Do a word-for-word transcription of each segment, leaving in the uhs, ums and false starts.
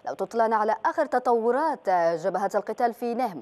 لو تطلعنا على آخر تطورات جبهة القتال في نهم.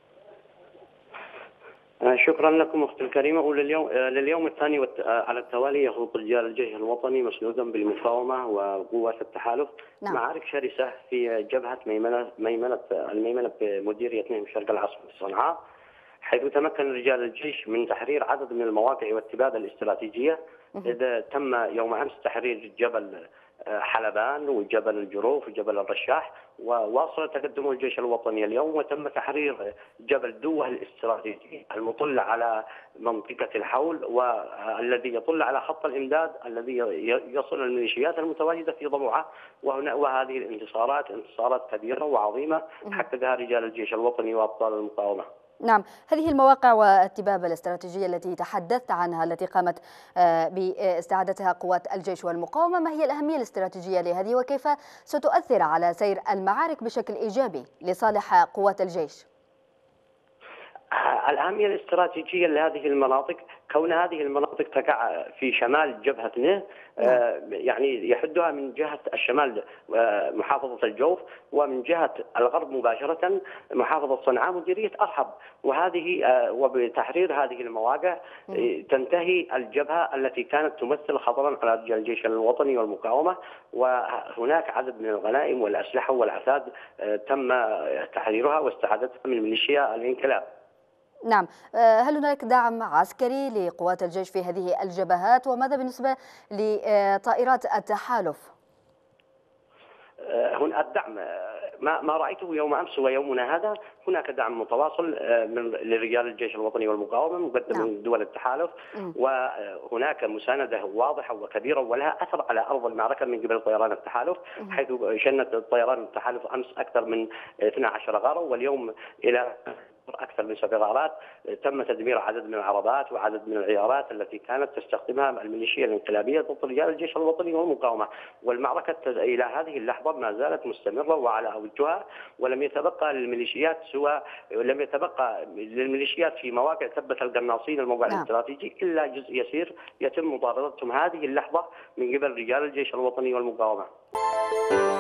شكرا لكم اختي الكريمه. ولليوم لليوم الثاني على التوالي يخوض رجال الجيش الوطني مسنودا بالمقاومه وقوات التحالف نعم. معارك شرسه في جبهه ميمنه ميمنه الميمنه بمديريه نهم شرق العاصمه صنعاء، حيث تمكن رجال الجيش من تحرير عدد من المواقع والتبادل الاستراتيجيه. إذا تم يوم امس تحرير جبل حلبان وجبل الجروف وجبل الرشاح، وواصل تقدم الجيش الوطني اليوم وتم تحرير جبل دوه الاستراتيجي المطل على منطقة الحول والذي يطل على خط الإمداد الذي يصل الميليشيات المتواجدة في ضبعة. وهنا وهذه الانتصارات انتصارات كبيرة وعظيمة حققها رجال الجيش الوطني وأبطال المقاومة. نعم، هذه المواقع والتبابة الاستراتيجية التي تحدثت عنها التي قامت باستعادتها قوات الجيش والمقاومة، ما هي الأهمية الاستراتيجية لهذه وكيف ستؤثر على سير المعارك بشكل إيجابي لصالح قوات الجيش؟ الأهمية الاستراتيجية لهذه المناطق كون هذه المناطق تقع في شمال جبهة نه، يعني يحدها من جهة الشمال محافظة الجوف، ومن جهة الغرب مباشرة محافظة صنعاء مديرية أرحب. وهذه وبتحرير هذه المواقع تنتهي الجبهة التي كانت تمثل خطرا على رجال الجيش الوطني والمقاومة. وهناك عدد من الغنائم والأسلحة والعتاد تم تحريرها واستعادتها من ميليشيا الانقلاب. نعم، هل هناك دعم عسكري لقوات الجيش في هذه الجبهات؟ وماذا بالنسبة لطائرات التحالف؟ هنا الدعم ما ما رايته يوم امس ويومنا هذا، هناك دعم متواصل من لرجال الجيش الوطني والمقاومه مقدم من دول التحالف، وهناك مسانده واضحه وكبيره ولها اثر على ارض المعركه من قبل طيران التحالف، حيث شنت طيران التحالف امس اكثر من اثنتي عشرة غاره، واليوم الى أكثر من سبع غارات. تم تدمير عدد من العربات وعدد من العيارات التي كانت تستخدمها الميليشيا الانقلابية ضد رجال الجيش الوطني والمقاومة. والمعركة إلى هذه اللحظة ما زالت مستمرة وعلى أوجها، ولم يتبقى للميليشيات سوى لم يتبقى للميليشيات في مواقع ثبت القناصين الموقع نعم. الاستراتيجي إلا جزء يسير يتم مطاردتهم هذه اللحظة من قبل رجال الجيش الوطني والمقاومة.